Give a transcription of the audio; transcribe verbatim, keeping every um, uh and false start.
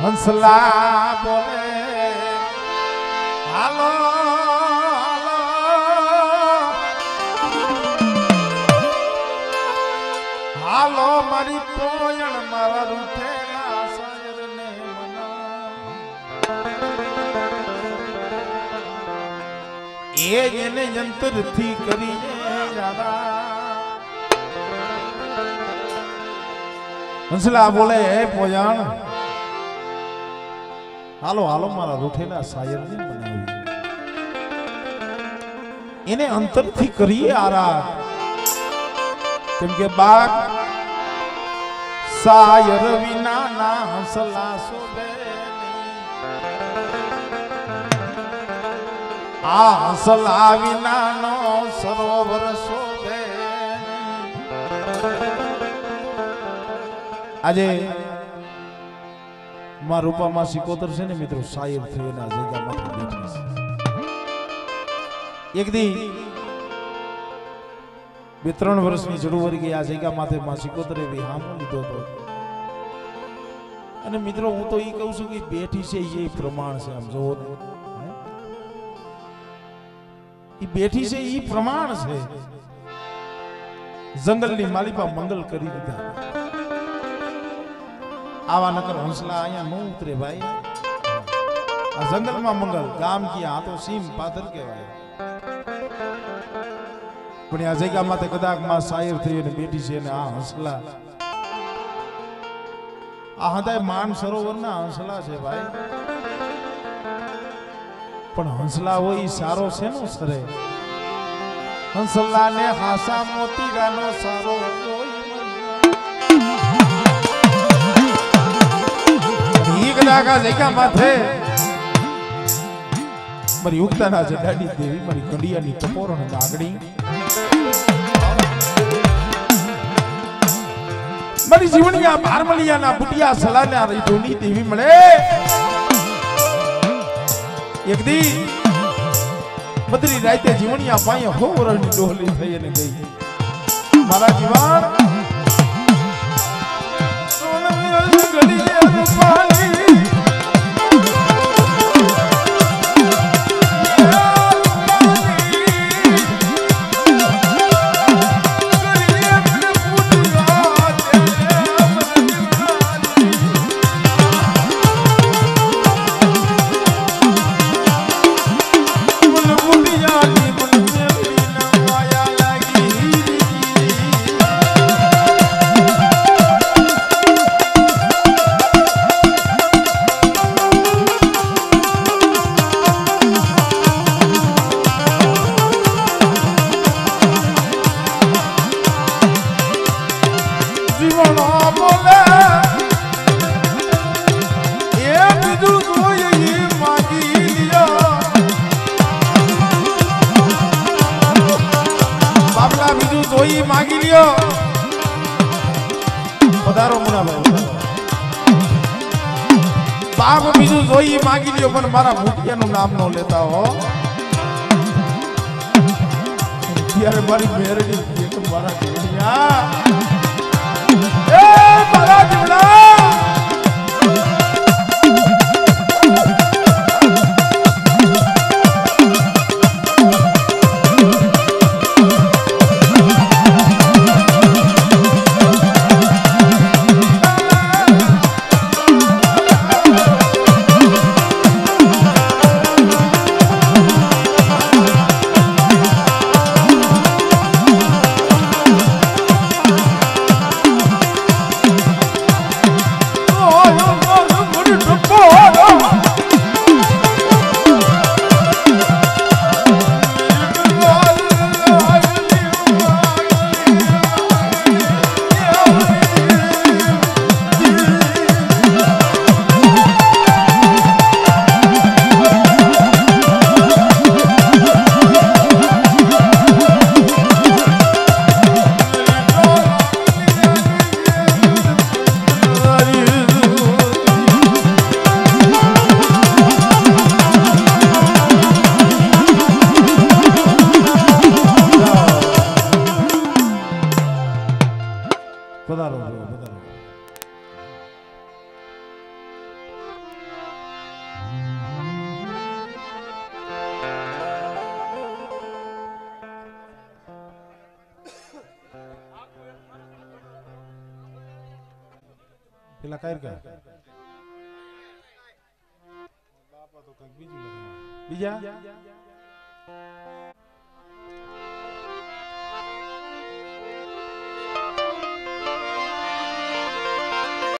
हंसला बोले हालो हालो हालो मारी पोयण मारा रूठेला सायर ने मना ए जेने यंत्र थी करिए यादा हंसला बोले ए पोयण हालो हालो मारा रूठेला शायर ने बनावी इन्हें अंतर थी करिए आरा केम के बाग शायर विना ना हंसला शोभे आ हंसला विना नो सरोवर शोभे આજે માં રૂપામાં સિકોતર છે ને મિત્રો શાયર થયો ના જગ્યામાં બેઠી છે એક દી બે ત્રણ વર્ષની જરૂર ગઈ આ જગ્યા માથે માં સિકોતરે વિહામો લીધો હતો અને મિત્રો હું તો ઈ કહું છું કે બેઠી છે એ પ્રમાણ છે આમ જોવો ને ઈ બેઠી છે ઈ પ્રમાણ છે જંગલની માલિપા મંગલ કરી દીધા आवा नकर हंसला आया नो उतरे भाई आ जंगल में मंगल गाम की आ तो सीम पादर के भाई पण आ जगह माते कदाक मा शायर थई ने बेटी छे ने आ हंसला आ हदाय मान सरोवर ना हंसला छे भाई पण हंसला होई सारो छे नो सरे हंसला ने हासा मोती गानो सारो होई का जगह माथे मरी उगता ना जडाडी देवी मरी कंडिया नी टपोरण नागड़ी मरी जीवनिया भारमलिया ना बुटिया सलाना रही धोनी देवी मळे एक दी बदरी राते जीवनिया पाए हो वरनी डोली थई ने गई मारा जीवन सोना गलिया पानी मांगी लियो पधारो मुना भाई बाप बीजू जोई मांगी लियो पण मारा भूतिया नु नाम नो लेता हो यार मारी मेरडी ये तो मारा दुनिया ए मारा जीवना પેલા કાયર કા બાપા તો કંઈક બીજું લખે બીજા